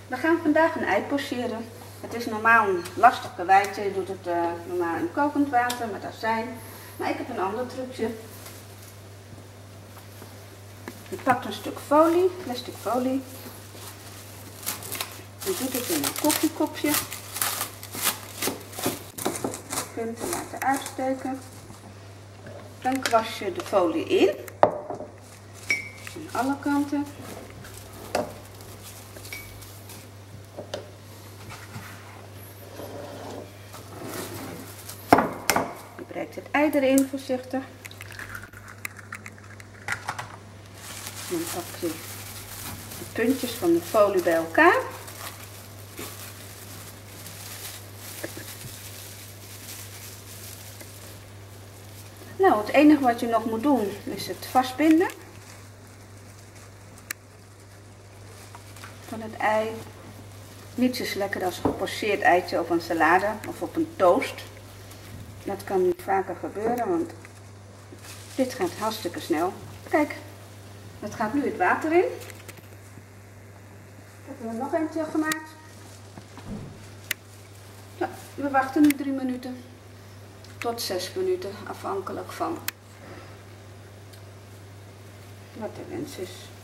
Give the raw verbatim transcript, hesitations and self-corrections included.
We gaan vandaag een ei pocheren. Het is normaal een lastig karweitje. Je doet het uh, normaal in kokend water met azijn. Maar ik heb een ander trucje. Je pakt een stuk folie, plastic folie. Je doet het in een koffiekopje. Punten laten uitsteken. Dan kwast je de folie in. Aan alle kanten. Je breekt het ei erin voorzichtig. Dan pak je de puntjes van de folie bij elkaar. Nou, het enige wat je nog moet doen is het vastbinden van het ei. Niets is lekker als een gepocheerd eitje op een salade of op een toast. Dat kan niet vaker gebeuren, want dit gaat hartstikke snel. Kijk, het gaat nu het water in. Ik heb er nog eentje gemaakt. Ja, we wachten nu drie minuten tot zes minuten, afhankelijk van wat de wens is.